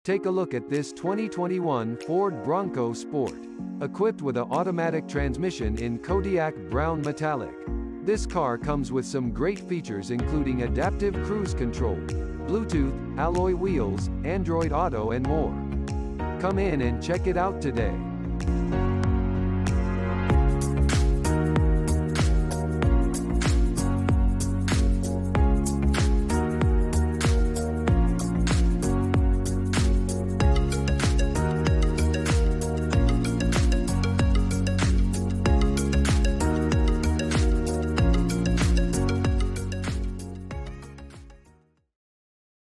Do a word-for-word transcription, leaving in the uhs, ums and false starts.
Take a look at this twenty twenty-one Ford Bronco Sport. Equipped with an automatic transmission in Kodiak Brown Metallic. This car comes with some great features including adaptive cruise control, Bluetooth, alloy wheels, Android Auto and more. Come in and check it out today.